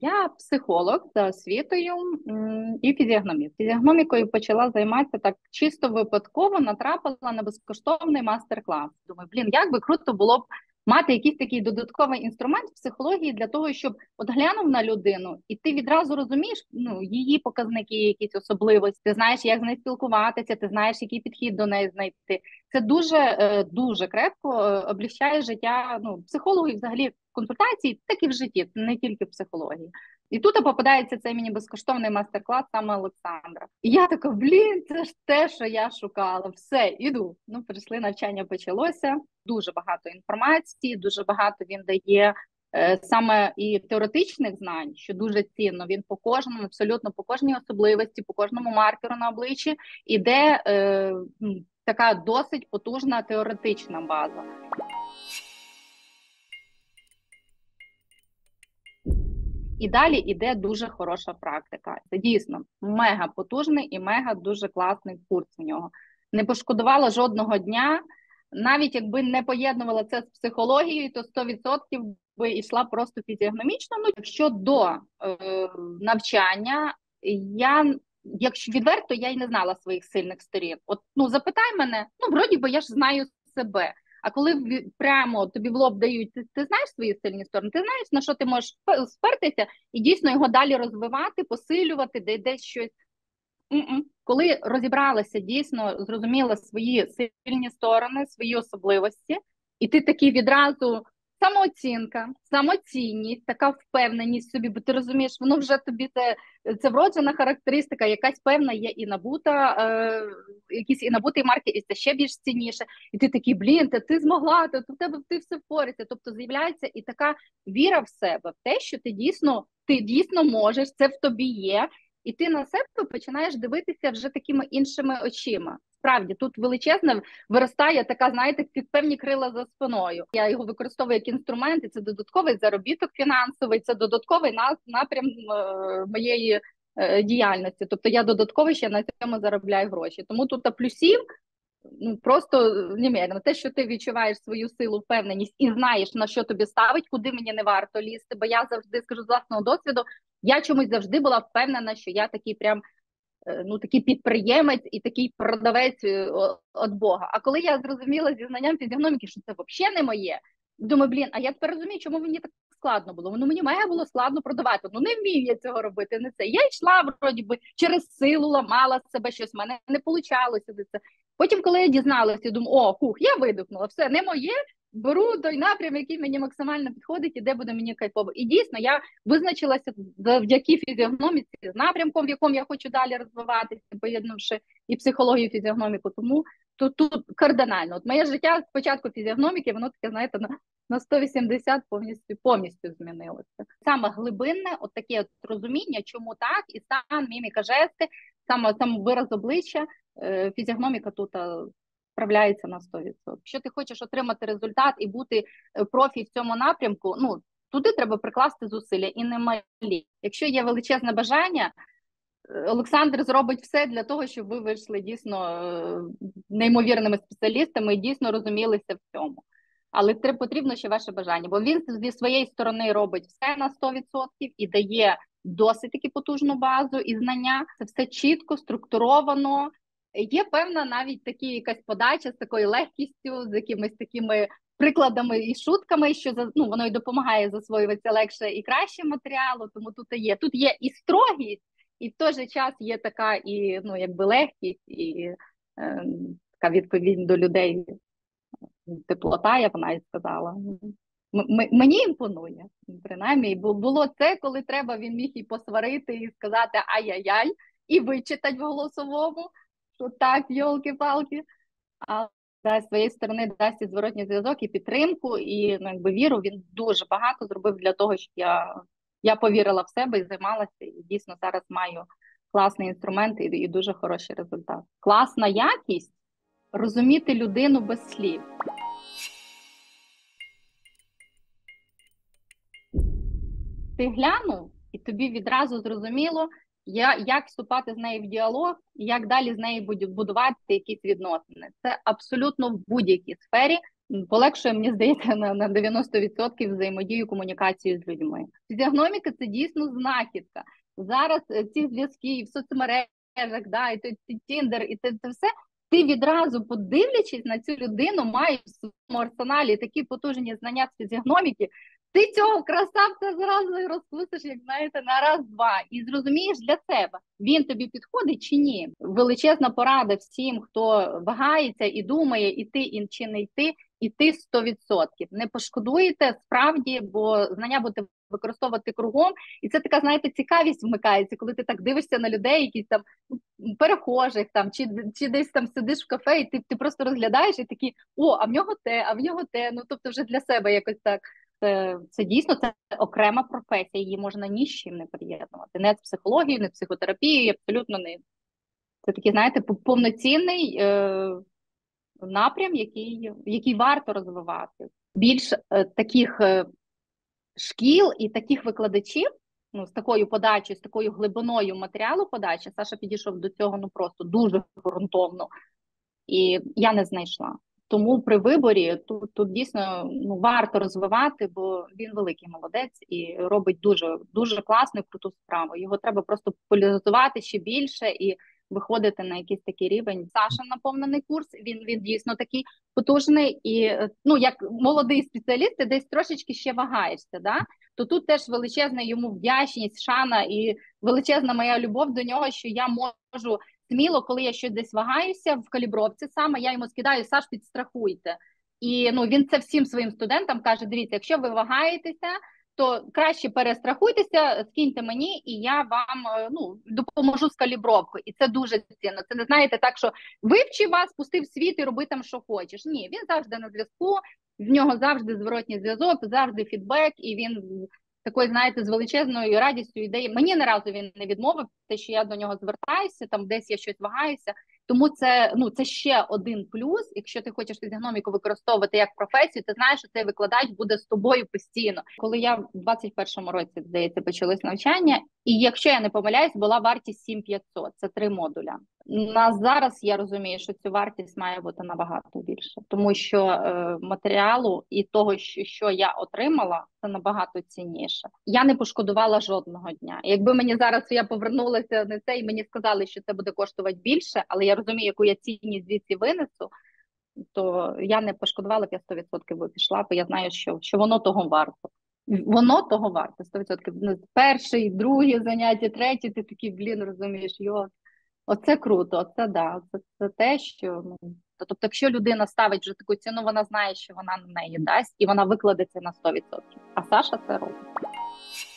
Я психолог за освітою і фізіогноміст. Фізіогномікою почала займатися так чисто випадково, натрапила на безкоштовний мастер-клас. Думаю, як би круто було б мати якийсь такий додатковий інструмент в психології для того, щоб от глянув на людину, і ти відразу розумієш її показники, якісь особливості, ти знаєш, як з нею спілкуватися, ти знаєш, який підхід до неї знайти. Це дуже крепко облегчає життя психологу і взагалі консультації, так і в житті, не тільки в психології. І тут попадається цей мені безкоштовний мастер-клас саме Олександра. І я така, це ж те, що я шукала. Все, іду. Прийшли, навчання почалося. Дуже багато інформації, дуже багато він дає саме і теоретичних знань, що дуже цінно. Він по кожному, абсолютно по кожній особливості, по кожному маркеру на обличчі іде така досить потужна теоретична база. І далі іде дуже хороша практика. Це дійсно мега потужний і мега дуже класний курс у нього. Не пошкодувала жодного дня, навіть якби не поєднувала це з психологією, то 100% би йшла просто фізіогномічно. Якщо до навчання, якщо відверто, я й не знала своїх сильних сторін. Запитай мене, вроді би я ж знаю себе. А коли прямо тобі в лоб дають, ти знаєш свої сильні сторони, ти знаєш, на що ти можеш спертися і дійсно його далі розвивати, посилювати, десь щось. Коли розібралася, дійсно зрозуміла свої сильні сторони, свої особливості, і ти такий відразу самооцінка, самоцінність, така впевненість собі, бо ти розумієш, воно вже тобі це вроджена характеристика, якась певна є і набута, якийсь і набутий маркер, і це ще більш цінніше. І ти такий, ти змогла, в тебе ти все впораєшся. Тобто з'являється і така віра в себе, в те, що ти дійсно можеш, це в тобі є. І ти на себе починаєш дивитися вже такими іншими очима. Справді, тут величезна виростає така, знаєте, певні крила за спиною. Я його використовую як інструмент, і це додатковий заробіток фінансовий, це додатковий напрям моєї діяльності. Тобто я додатково ще на цьому заробляю гроші. Тому тут плюсів просто немерено. Те, що ти відчуваєш свою силу, впевненість і знаєш, на що тобі ставить, куди мені не варто лізти, бо я завжди скажу з власного досвіду, я чомусь завжди була впевнена, що я такий такий підприємець і такий продавець від Бога. А коли я зрозуміла зі знанням фізіогноміки, що це взагалі не моє, думаю, а я тепер розумію, чому мені так складно було. Мені має було складно продавати. Не вмію я цього робити, не це. Я йшла, вроді би, через силу ламала себе, щось в мене не получалося. Потім, коли я дізналася, думаю, я видихнула, все, не моє, беру той напрям, який мені максимально підходить і де буде мені кайфово. І дійсно, я визначилася завдяки фізіогноміці з напрямком, в якому я хочу далі розвиватися, поєднавши і психологію, і фізіогноміку. Тому тут кардинально. Моє життя спочатку фізіогноміки, воно таке, знаєте, на 180 повністю змінилося. Саме глибинне, таке розуміння, чому так, і стан, міміка, жести, саме вираз обличчя, фізіогноміка тут справляється на 100%. Якщо ти хочеш отримати результат і бути профі в цьому напрямку, туди треба прикласти зусилля і не малі. Якщо є величезне бажання, Олександр зробить все для того, щоб ви вийшли дійсно неймовірними спеціалістами і дійсно розумілися в цьому. Але потрібно ще ваше бажання, бо він зі своєї сторони робить все на 100% і дає досить таки потужну базу і знання. Це все чітко, структуровано. Є певна навіть якась подача з такою легкістю, з якимись такими прикладами і шутками, що воно й допомагає засвоюватися легше і краще матеріалу, тому тут є і строгість, і в той же час є така і легкість, і така відповідь до людей, теплота, я б навіть сказала. Мені імпонує, принаймні, бо було це, коли треба, він міг і посварити, і сказати ай-яй-яй, і вичитати в голосовому, що так, йолки-палки, а з своєї сторони дасть і зворотній зв'язок, і підтримку, і віру. Він дуже багато зробив для того, щоб я повірила в себе і займалася, і дійсно зараз маю класний інструмент і дуже хороший результат. Класна якість – розуміти людину без слів. Ти глянув, і тобі відразу зрозуміло, як вступати з нею в діалог, і як далі з нею будувати якісь відносини. Це абсолютно в будь-якій сфері полегшує, мені здається, на 90% взаємодію, комунікацію з людьми. Фізіогноміка – це дійсно знахідка. Зараз ці зв'язки і в соцмережах, да, і Тіндер, і це все, ти відразу, подивлячись на цю людину, маєш в своєму арсеналі такі потужні знання з фізіогноміки, ти цього красавця зразу і розпустиш, як знаєте, на раз-два. І зрозумієш для себе, він тобі підходить чи ні. Величезна порада всім, хто вагається і думає, іти чи не йти, іти 100%. Не пошкодуєте справді, бо знання будете використовувати кругом. І це така, знаєте, цікавість вмикається, коли ти так дивишся на людей, якісь там перехожих, там, чи десь там сидиш в кафе, і ти просто розглядаєш і такі, о, а в нього те, а в нього те. Ну, тобто вже для себе якось так. Це дійсно це окрема професія, її можна ні з чим не приєднувати. Не з психологією, не з психотерапією, абсолютно не. Це такий, знаєте, повноцінний напрям, який варто розвивати. Більш таких шкіл і таких викладачів, ну, з такою подачею, з такою глибиною матеріалу подачі, Саша підійшов до цього, ну, просто дуже ґрунтовно. І я не знайшла. Тому при виборі тут дійсно, ну, варто розвивати, бо він великий молодець і робить дуже, дуже класну і круту справу. Його треба просто популяризувати ще більше і виходити на якийсь такий рівень. Саша наповнений курс, він дійсно такий потужний. І, ну, як молодий спеціаліст, ти десь трошечки ще вагаєшся, да? То тут теж величезна йому вдячність, шана і величезна моя любов до нього, що я можу сміло, коли я щось десь вагаюся в калібровці саме, я йому скидаю: Саш, підстрахуйте. І ну, він це всім своїм студентам каже: дивіться, якщо ви вагаєтеся, то краще перестрахуйтеся, скиньте мені, і я вам, ну, допоможу з калібровкою. І це дуже цінно. Це не, знаєте, так, що вивчи вас, пустив світ і роби там, що хочеш. Ні, він завжди на зв'язку, в нього завжди зворотній зв'язок, завжди фідбек, і він такою, знаєте, з величезною радістю ідеї. Мені ні разу він не відмовив, те, що я до нього звертаюся, там десь я щось вагаюся. Тому це, ну, це ще один плюс. Якщо ти хочеш фізіогноміку використовувати як професію, ти знаєш, що цей викладач буде з тобою постійно. Коли я в 21-му році, здається, почалось навчання, і якщо я не помиляюсь, була вартість 7500, це 3 модуля. На зараз я розумію, що цю вартість має бути набагато більше, тому що матеріалу і того, що я отримала, це набагато цінніше. Я не пошкодувала жодного дня. Якби мені зараз я повернулася на це і мені сказали, що це буде коштувати більше, але я розумію, яку я цінність звідси винесу, то я не пошкодувала б, я 100% би пішла, бо я знаю, що воно того варто. Воно того варто, 100%. Перший, другий заняття, третє, ти такий, блін, розумієш, оце круто, оце да, це те, що, ну, тобто, якщо людина ставить вже таку ціну, вона знає, що вона на неї дасть, і вона викладеться на 100%. А Саша це робить.